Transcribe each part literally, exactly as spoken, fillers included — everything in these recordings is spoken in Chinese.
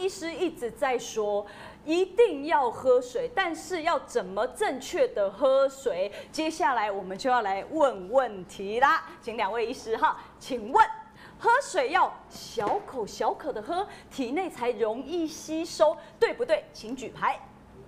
师一直在说，一定要喝水，但是要怎么正确的喝水？接下来我们就要来问问题啦，请两位医师哈，请问喝水要小口小口的喝，体内才容易吸收，对不对？请举牌。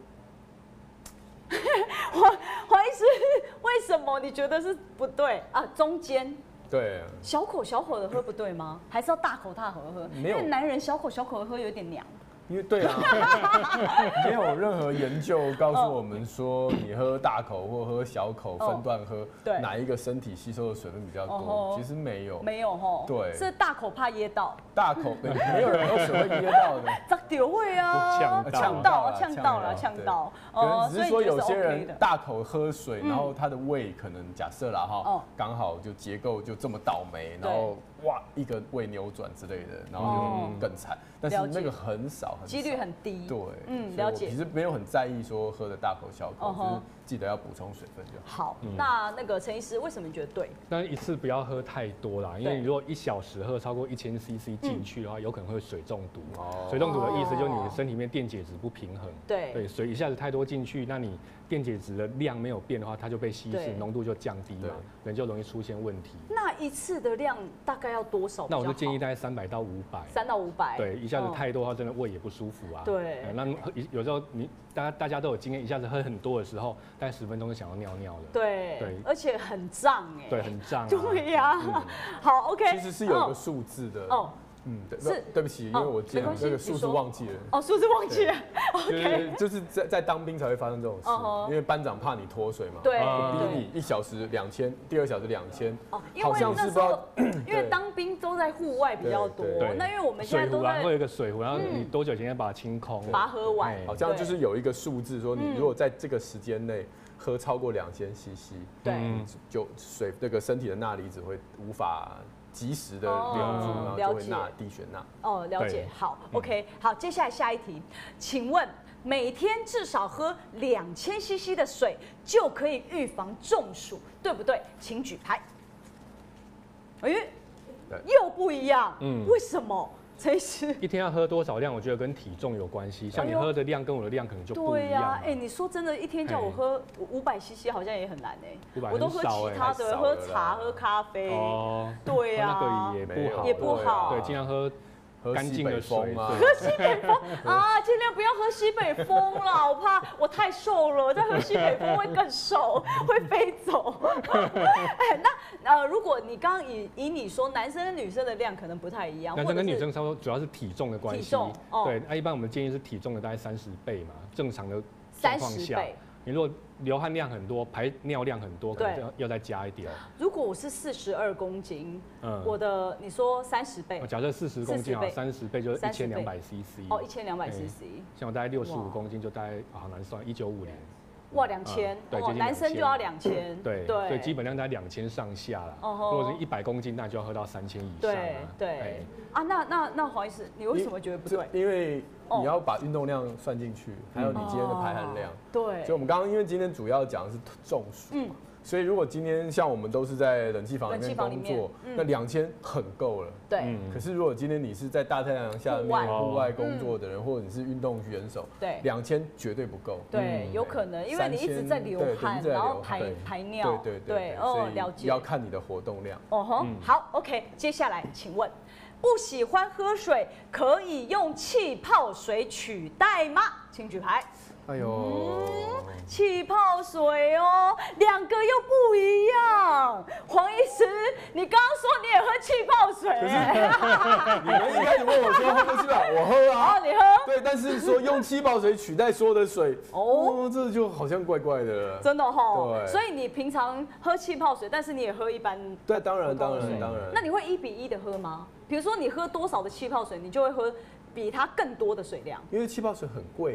黄黄医师，为什么你觉得是不对啊？中间。 对， 小口小口的喝不对吗？还是要大口大口的喝？ 没有， 因为男人小口小口的喝有点娘。 因为对啊，没有任何研究告诉我们说，你喝大口或喝小口分段喝， 对哪一个身体吸收的水分比较多？ 哦其实没有， 没有吼。 对， 是大口怕噎到。 大口没没有人喝水会噎到的。 咋丢会啊？ 呛呛到，呛到了，呛到。 可能只是说有些人 OK 的大口喝水，然后他的胃可能假设啦哈嗯， 刚好就结构就这么倒霉，然后哇一个胃扭转之类的，然后就更惨。但是那个很少，很几率很低。 对， 嗯，了解。 其实没有很在意说喝的大口小口，就是记得要补充水分就好。 好，那那个陈医师为什么你觉得对？ 但一次不要喝太多啦，因为你如果一小时喝超过一千 C C 进去的话，有可能会水中毒。水中毒的意思就是你的身体里面电解质不平衡。 对对，水一下子太多进去，那你电解质的量没有变的话，它就被稀释，浓度就降低嘛，人就容易出现问题。 那一次的量大概要多少？ 那我就建议大概三百到五百。 三到五百。 对，一下子太多的话，真的胃也不舒服啊。 对。 那有时候你大家大家都有经验，一下子喝很多的时候，大概十分钟就想要尿尿了。 对。对。而且很胀哎。 对，很胀。 对呀。好 ，OK。 其实是有个数字的。哦。嗯，对，是，对不起，因为我今天那个数字忘记了。 哦，数字忘记了。 OK，就是在在当兵才会发生这种事，因为班长怕你脱水嘛， 对， 逼你一小时两千，第二小时两千。 哦，因为那时候因为当兵都在户外比较多，那因为我们现在都在会有一个水壶，然后你多久前要把它清空， 把它喝完。 好像就是有一个数字说，你如果在这个时间内喝超过两千 C C， 对，就水这个身体的钠离子会无法及时的流出，然后就会钠低血钠。 哦，了解。好 ，OK， 好，接下来下一题，请问每天至少喝两千 C C 的水就可以预防中暑，对不对？请举牌。哎，又不一样，嗯，为什么？陈医师， 一天要喝多少量？我觉得跟体重有关系。像你喝的量跟我的量可能就不一样。对呀， 哎，你说真的，一天叫我喝五百 C C 好像也很难哎。 五百我都喝其他的，喝茶、喝咖啡。哦，对呀， 那个也不好， 也不好。 对，尽量喝干净的水啊。 喝西北风啊，尽量不要喝西北风啦，我怕我太瘦了，再喝西北风会更瘦，会飞走。哎，那。呃，如果你刚刚以以你说男生跟女生的量可能不太一样， 男生跟女生差不多，主要是体重的关系。体重，哦、对，那一般我们建议是体重的大概三十倍嘛，正常的状况下，你如果流汗量很多，排尿量很多，可能要要再加一点。 如果我是四十二公斤，嗯，我的你说三十倍， 假设四十公斤啊，三十倍就是一千两百 C C。 哦，一千两百 C C。 像我大概六十五公斤，就大概好难算，一九五零。 哇，两千，对，男生就要两千， 对对，所以基本量在两千上下啦。如果是一百公斤，那就要喝到三千以上。对对啊，那那那黄医师，你为什么觉得不对？ 因为你要把运动量算进去，还有你今天的排汗量。对，所以我们刚刚因为今天主要讲的是中暑嘛，所以如果今天像我们都是在冷气房里面工作，那两千很够了。对。可是如果今天你是在大太阳下面户外工作的人，或者你是运动选手，对，两千绝对不够。 对，有可能，因为你一直在流汗，然后排排尿。 对对对。哦，了解。要看你的活动量。 哦吼，好 ，OK， 接下来请问，不喜欢喝水可以用气泡水取代吗？请举牌。哎呦，气泡水哦，两个又不一样。黄医师，你刚刚说你也喝气泡水， 你们一开始问我说喝不喝气泡，我喝啊。 哦，你喝？ 对，但是说用气泡水取代所有的水，哦，这就好像怪怪的了。 真的哈。对。所以你平常喝气泡水，但是你也喝一般。 对，当然，当然，当然。 那你会一比一的喝吗？比如说你喝多少的气泡水，你就会喝比它更多的水量。 因为气泡水很贵。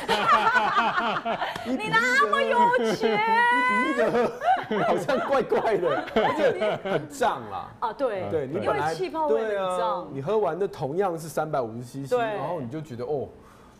你那么有钱， 一比一的喝，好像怪怪的，而且很胀啦。 啊，对， 对， 你本来气泡会很胀， 你喝完的同样是三百五十 C C， 然后你就觉得哦，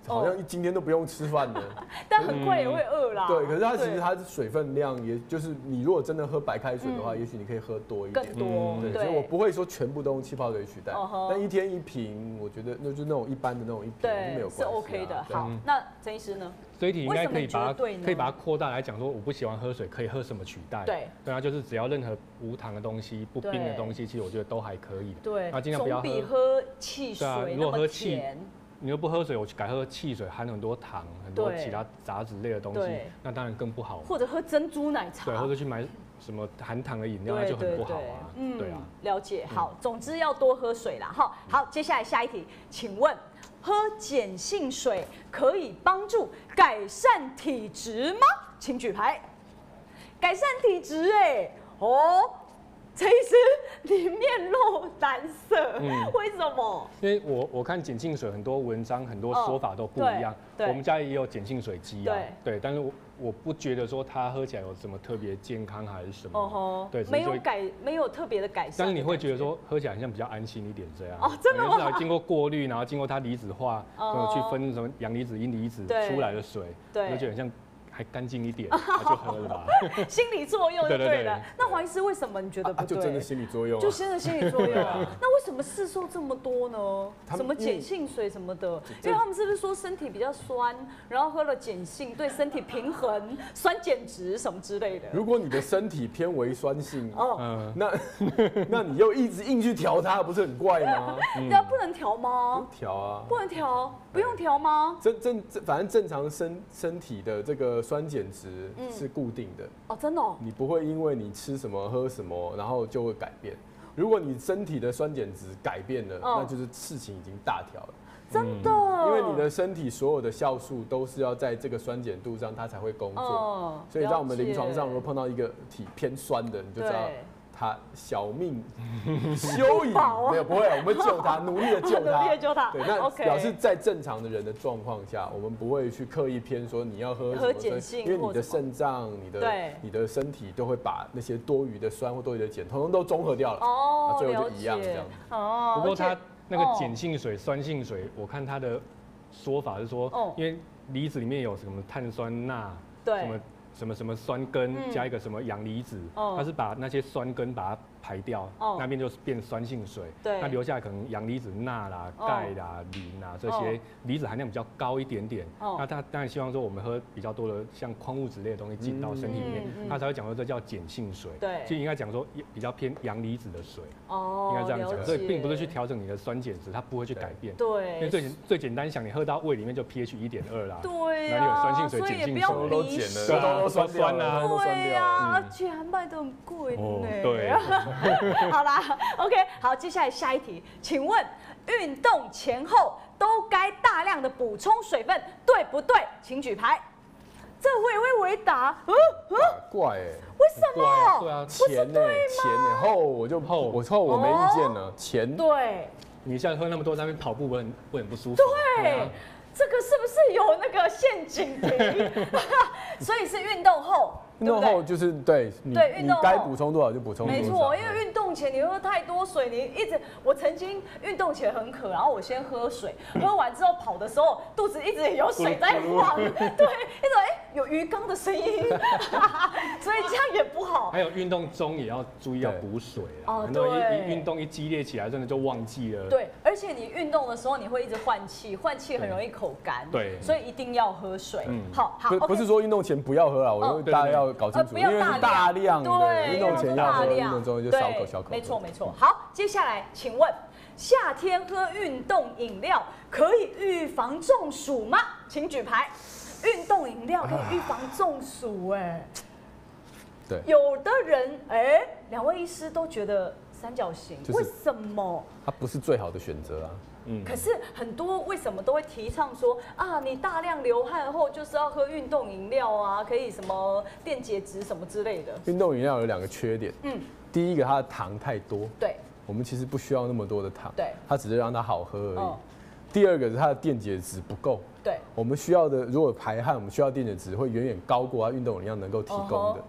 好像今天都不用吃饭了， 但很快也会饿啦。 对，可是它其实它是水分量，也就是你如果真的喝白开水的话，也许你可以喝多一点， 更多。 对，所以我不会说全部都用气泡水取代，但一天一瓶，我觉得那就那种一般的那种一瓶没有关系， 是 OK 的。好，那曾医师呢？ 这一题应该可以把它可以把它扩大来讲，说我不喜欢喝水，可以喝什么取代？对，对啊，就是只要任何无糖的东西、不冰的东西，其实我觉得都还可以。 对， 那尽量不要喝。 总比喝汽水那么甜。 你又不喝水，我改喝汽水，含很多糖、很多其他杂质类的东西，那当然更不好。 或者喝珍珠奶茶， 对，或者去买什么含糖的饮料，那就很不好啊。嗯，对啊。 了解，好，总之要多喝水啦。哈，好，接下来下一题，请问喝碱性水可以帮助改善体质吗？请举牌。改善体质，哎，哦。其实你面露难色，嗯、为什么？ 因为我我看碱性水很多文章很多说法都不一样，哦、我们家也有碱性水机啊，对，对，但是我我不觉得说它喝起来有什么特别健康还是什么，哦、对， 没有改没有特别的改善， 但是你会觉得说喝起来好像比较安心一点这样， 哦，真的吗？ 至少经过过滤，然后经过它离子化，哦、去分什么阳离子、阴离子出来的水，对，就觉得很像。还干净一点，那就喝了吧。 心理作用就对了。那黄医师为什么你觉得不对？ 就真的心理作用， 就真的心理作用啊。那为什么市售这么多呢？什么碱性水什么的？因为他们是不是说身体比较酸，然后喝了碱性对身体平衡、酸碱值什么之类的？ 如果你的身体偏微酸性，哦，那那你又一直硬去调它，不是很怪吗？ 对啊，不能调吗？ 不调啊， 不能调，不用调吗？ 正正反正正常身身体的这个。酸碱值是固定的、嗯、 哦，真的、哦， 你不会因为你吃什么喝什么，然后就会改变。如果你身体的酸碱值改变了，哦、那就是事情已经大条了。 真的、 嗯，因为你的身体所有的酵素都是要在这个酸碱度上，它才会工作。哦、所以在我们临床上，如果碰到一个体偏酸的，你就知道。他小命休矣，没有不会，我们救他，努力的救他， 努力的救他。 对，那表示在正常的人的状况下，我们不会去刻意偏说你要喝喝碱性， 因为你的肾脏、你的你的身体都会把那些多余的酸或多余的碱，统统都中和掉了。哦，最后就一样这样。 哦，不过它那个碱性水、酸性水，我看它的说法是说，因为离子里面有什么碳酸钠，什么。什么什么酸根、嗯、加一个什么阳离子，哦、它是把那些酸根把它排掉，哦、那边就是变酸性水，对，那留下来可能阳离子钠啦、钙啦、磷啦这些离子含量比较高一点点，哦、那他当然希望说我们喝比较多的像矿物质类的东西进到身体里面，嗯嗯、他才会讲说这叫碱性水，对，就应该讲说比较偏阳离子的水，哦，应该这样讲，所以并不是去调整你的酸碱值，它不会去改变，对，因为最最简单想，你喝到胃里面就 pH 一点二啦， 对呀， 哪里有酸性水、碱性水都碱了，都酸酸啊，都酸掉了， 而且还卖得很贵呢， 对， 好啦。OK， 好，接下来下一题，请问运动前后都该大量的补充水分，对不对？请举牌。这我也会回答，嗯嗯，怪哎， 为什么？ 对啊，前呢，前呢，后我就后，我后我没意见了，前对。 你现在喝那么多，在那边跑步会很会很不舒服。 对，这个是不是有那个陷阱题？所以是运动后。 运动后就是对你，你该补充多少就补充多少。 没错，因为运动前你喝太多水，你一直我曾经运动前很渴，然后我先喝水，喝完之后跑的时候肚子一直有水在晃，对，一直哎有鱼缸的声音，所以这样也不好。 还有运动中也要注意要补水啊，很多人一运动一激烈起来，真的就忘记了。 对，而且你运动的时候你会一直换气，换气很容易口干，对，所以一定要喝水。好好， 不是说运动前不要喝啦，我大家要。搞清楚，因为是大量的运动前要喝，运动中就小口小口。 没错没错。好，接下来请问，夏天喝运动饮料可以预防中暑吗？请举牌。运动饮料可以预防中暑，哎， 对， 有的人哎，两位医师都觉得三角形，为什么？ 它不是最好的选择啊。 嗯，可是很多为什么都会提倡说啊，你大量流汗后就是要喝运动饮料啊，可以什么电解质什么之类的。 运动饮料有两个缺点，嗯，第一个它的糖太多， 对， 我们其实不需要那么多的糖， 对， 它只是让它好喝而已。哦、第二个是它的电解质不够， 对， 我们需要的如果排汗，我们需要电解质会远远高过它运动饮料能够提供的。Uh-huh.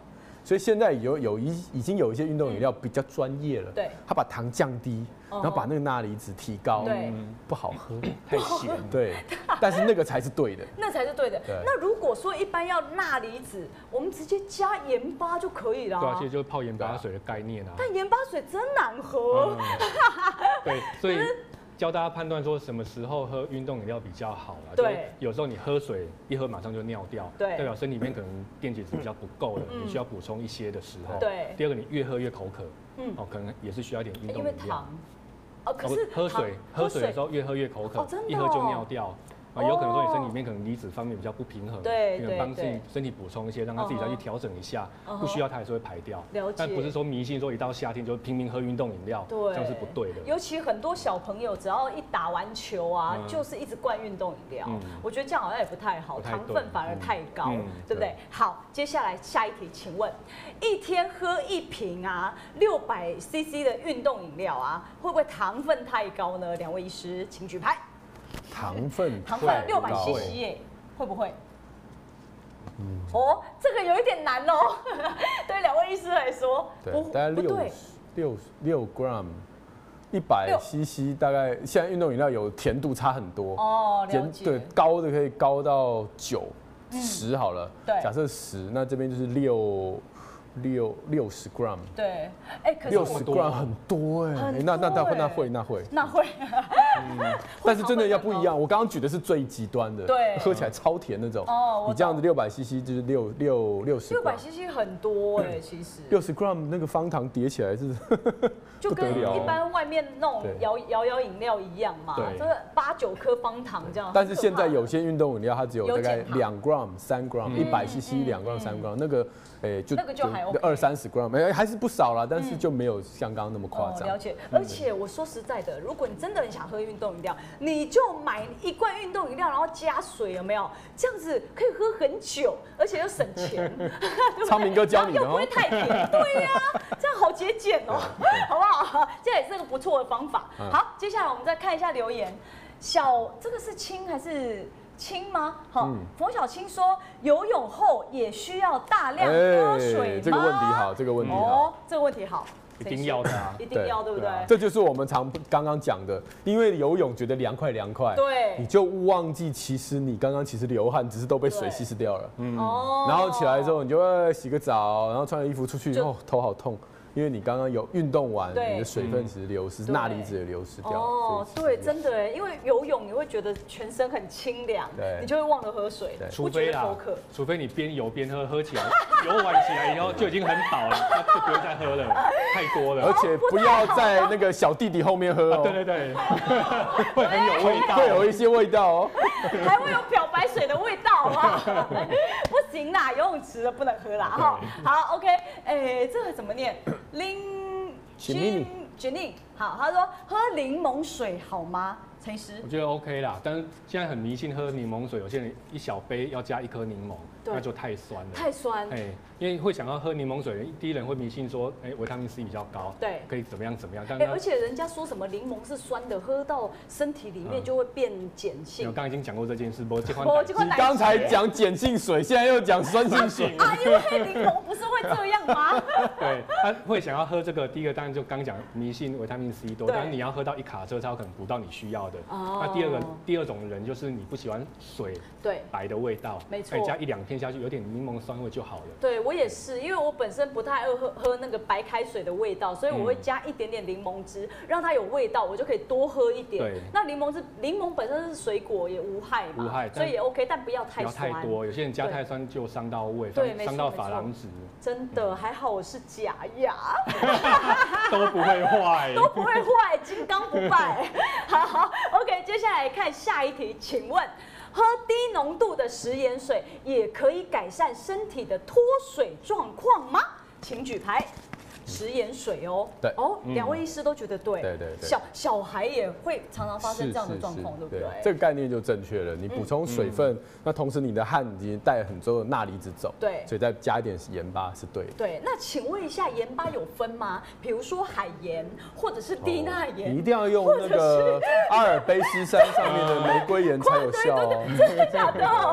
所以现在有有一已经有一些运动饮料比较专业了， 对， 它把糖降低，然后把那个钠离子提高， 对， 不好喝， 太咸， 对，但是那个才是对的， 那才是对的。那如果说一般要钠离子，我们直接加盐巴就可以了。 对啊，其实就是泡盐巴水的概念啊。 但盐巴水真难喝。 对，所以。教大家判断说什么时候喝运动饮料比较好啦。 对， 有时候你喝水一喝马上就尿掉， 对， 代表身体里面可能电解质比较不够了，嗯、你需要补充一些的时候。 对。 第二个，你越喝越口渴，嗯，哦，可能也是需要一点运动饮料。 因为糖。哦，可是喝水喝水的时候越喝越口渴，一喝就尿掉。啊，有可能说你身体里面可能离子方面比较不平衡， 对， 可能帮自己身体补充一些，让他自己再去调整一下，不需要它还是会排掉。 了解。 但不是说迷信说一到夏天就拼命喝运动饮料，这样是不对的。 尤其很多小朋友只要一打完球啊，就是一直灌运动饮料，我觉得这样好像也不太好，糖分反而太高，对不对？好，接下来下一题，请问一天喝一瓶啊六百 C C 的运动饮料啊，会不会糖分太高呢？两位医师，请举牌。 糖分糖分六百 C C 耶，会不会？嗯，哦，这个有一点难哦。对两位医师来说， 对，大概六六六 gram， 一百 C C， 大概现在运动饮料有甜度差很多哦，了解。 对，高的可以高到九十好了，对，假设十，那这边就是六。六六十 gram， 对，哎，可是六十 gram 很多哎，那那那会那会那会那会， 但是真的要不一样。我刚刚举的是最极端的， 对， 喝起来超甜那种。哦，你这样子六百 C C 就是六六六十。 六百 C C 很多哎，其实。 六十 gram 那个方糖叠起来是， 就跟一般外面那种摇摇摇饮料一样嘛，就是八九颗方糖这样。 但是现在有些运动饮料它只有大概两 gram、三 gram， 一百 C C 两 gram、三 gram， 那个哎就那个就还。 二三十 gram， 哎，还是不少啦，但是就没有像刚刚那么夸张。 了解，而且我说实在的，如果你真的很想喝运动饮料，你就买一罐运动饮料，然后加水，有没有？这样子可以喝很久，而且又省钱。 昌明哥教你的， 又不会太甜。对呀，这样好节俭哦，好不好？这也是个不错的方法。好，接下来我们再看一下留言。小，这个是青还是？青吗？好，冯小青说游泳后也需要大量喝水吗？ 这个问题好，这个问题好，哦， 这个问题好， 一定要的啊， 一定要，对不对？ 这就是我们常刚刚讲的，因为游泳觉得凉快凉快， 对， 你就忘记其实你刚刚其实流汗，只是都被水稀释掉了，嗯，然后起来之后你就会洗个澡，然后穿了衣服出去，哦，头好痛。因为你刚刚有运动完，你的水分其实流失，钠离子也流失掉。 哦，对，真的哎，因为游泳你会觉得全身很清凉，你就会忘了喝水， 除非啦，除非你边游边喝，喝起来游完起来以后就已经很饱了，那就不用再喝了，太多了。 而且不要在那个小弟弟后面喝哦。 对对对，会很有味道， 会有一些味道哦， 还会有漂白水的味道啊，不行啦，游泳池的不能喝啦哈。好 ，OK， 哎，这个怎么念？林君决定好，他说喝柠檬水好吗？陈医师， 我觉得 OK 啦，但是现在很迷信喝柠檬水，有些人一小杯要加一颗柠檬，那就太酸了。 太酸， 哎，因为会想要喝柠檬水，第一人会迷信说，哎，维他命 C 比较高， 对， 可以怎么样怎么样。 但而且人家说什么柠檬是酸的，喝到身体里面就会变碱性。 我刚刚已经讲过这件事，不， 你刚才讲碱性水，现在又讲酸性水啊，因为柠檬不是会这样吗？ 对，他会想要喝这个，第一个当然就刚讲迷信维他命 C 多，但是你要喝到一卡车才有可能补到你需要的。哦、那第二个，第二种人就是你不喜欢水对白的味道， 没错， 可以加一两片下去，有点柠檬酸味就好了。 对我也是，因为我本身不太爱喝喝那个白开水的味道，所以我会加一点点柠檬汁，让它有味道，我就可以多喝一点。对，那柠檬汁，柠檬本身是水果，也无害嘛， 无害， 所以也 OK， 但不要太酸。 不要太多，有些人加太酸就伤到胃，伤到珐琅质。 真的，还好我是假牙， 都不会坏， 都不会坏，金刚不败。好 ，OK， 接下来看下一题，请问喝低浓度的食盐水也可以改善身体的脱水状况吗？请举牌。食盐水哦， 对哦，两位医师都觉得对， 对对对， 小小孩也会常常发生这样的状况，对不对？ 这个概念就正确了。你补充水分，那同时你的汗已经带很多的钠离子走，对，所以再加一点盐巴是对的。 对，那请问一下，盐巴有分吗？比如说海盐或者是低钠盐， 你一定要用那个阿尔卑斯山上面的玫瑰盐才有效哦。 真的假的？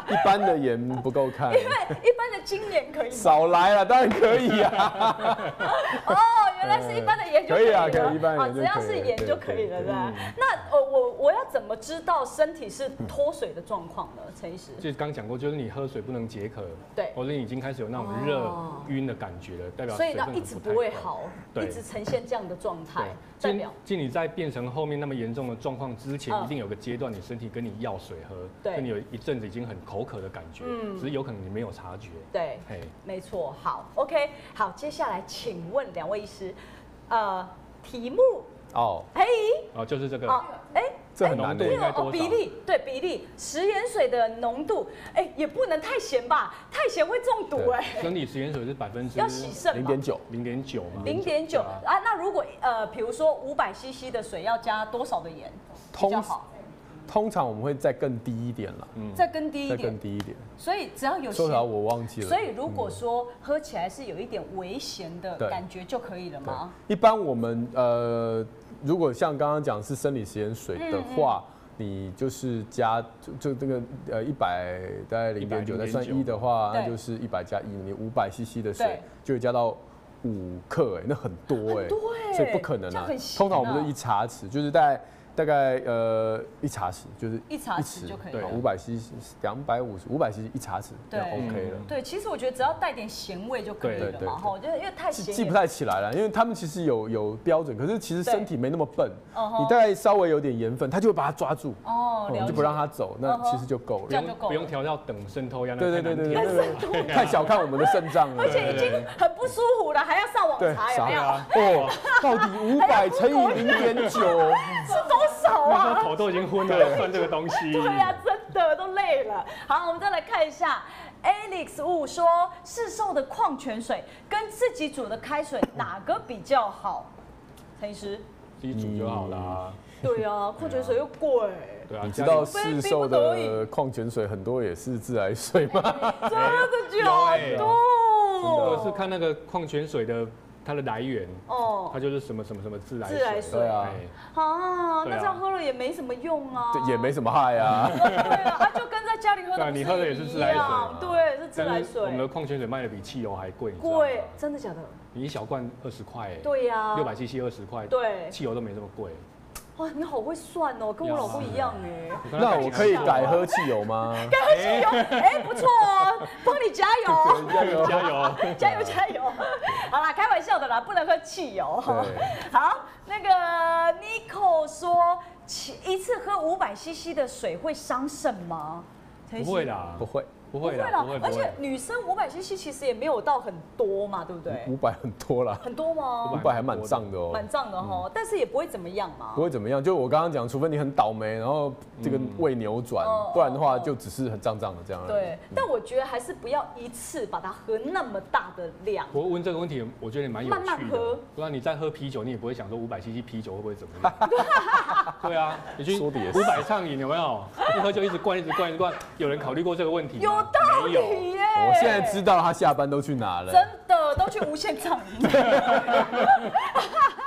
一般的盐不够看。 因为一般的精盐可以吗？ 少来了，当然可以啊。 哦，原来是一般的盐就可以了。 可以啊，可以，一般的盐只要是盐就可以了，对吧？那呃，我我要怎么知道身体是脱水的状况呢？陈医师， 就刚讲过，就是你喝水不能解渴， 对， 或者你已经开始有那种热晕的感觉了，代表所以呢一直不会好， 对， 一直呈现这样的状态，代表就你在变成后面那么严重的状况之前，一定有个阶段，你身体跟你要水喝， 对， 跟你有一阵子已经很口渴的感觉，嗯，只是有可能你没有察觉， 对，没错。好 ，OK， 好，接下来请问两位医师，呃，题目哦， 嘿， 哦，就是这个， 哦，哎。 这很难的， 哦，比例对比例，食盐水的浓度，哎，也不能太咸吧，太咸会中毒哎。 生理食盐水是百分之要洗肾零点九， 零点九， 零点九啊。那如果呃，比如说五百 C C 的水要加多少的盐比较好？ 通常我们会再更低一点了， 嗯，再更低一点， 再更低一点。 所以只要有多少我忘记了。 所以如果说喝起来是有一点微咸的感觉就可以了吗？ 一般我们呃，如果像刚刚讲是生理食盐水的话。你就是加就就这个呃一百大概零点九，再算一的话，那就是一百加一，你五百 C C 的水就会加到五克，哎，那很多哎，所以不可能啊。通常我们就一茶匙，就是大概大概呃一茶匙，就是一茶匙就可以了。 五百 C C， 两百五十，五百 C C 一茶匙就 OK 了。 对，其实我觉得只要带点咸味就可以了嘛，哈，我觉得因为太咸记不太起来了，因为他们其实有有标准，可是其实身体没那么笨，你大概稍微有点盐分，它就会把它抓住，哦，就不让它走，那其实就够了， 这样就够了， 不用调到等渗透压， 对对对对对，太小看我们的肾脏了， 而且已经很不舒服了，还要上网查有没有？ 哦，到底五百乘以零点九是多少啊？ 头都已经昏了，算这个东西。 对呀，真的都累了。好，我们再来看一下 Alex Wu 说，市售的矿泉水跟自己煮的开水哪个比较好？陈医师， 自己煮就好啦。 对啊，矿泉水又贵。 对啊， 你知道市售的矿泉水很多也是自来水吗？ 真的假的？ 我是看那个矿泉水的。它的来源哦，它就是什么什么什么自来水， 自来水啊， 啊，那这样喝了也没什么用啊， 也没什么害啊， 对啊，就跟在家里喝的， 你喝的也是自来水， 对，是自来水。 我们的矿泉水卖的比汽油还贵， 贵，真的假的？ 你一小罐二十块， 对呀， 六百 C C 二十块， 对， 汽油都没这么贵。 哇，你好会算哦，跟我老公一样哎。 那我可以改喝汽油吗？ 改喝汽油，哎，不错哦，帮你加油， 加油，加油， 加油，加油。好啦，开玩笑的啦，不能喝汽油。好，那个 Nico 说，一次喝五百 C C 的水会伤肾吗？ 不会啦， 不会。 不会啦，不会， 而且女生五百 C C 其实也没有到很多嘛，对不对？ 五百很多啦， 很多吗？ 五百还蛮胀的哦， 蛮胀的哈，但是也不会怎么样嘛。 不会怎么样，就我刚刚讲，除非你很倒霉，然后这个胃扭转，不然的话就只是很胀胀的这样。 对，但我觉得还是不要一次把它喝那么大的量。 我问这个问题，我觉得蛮有趣的。 慢慢喝， 不然你在喝啤酒，你也不会想说五百 C C 啤酒会不会怎么样？对啊，你去五百畅饮有没有？一喝就一直灌，一直灌，一直灌。有人考虑过这个问题吗？ 有道理。 我现在知道他下班都去哪了， 真的都去无限畅饮。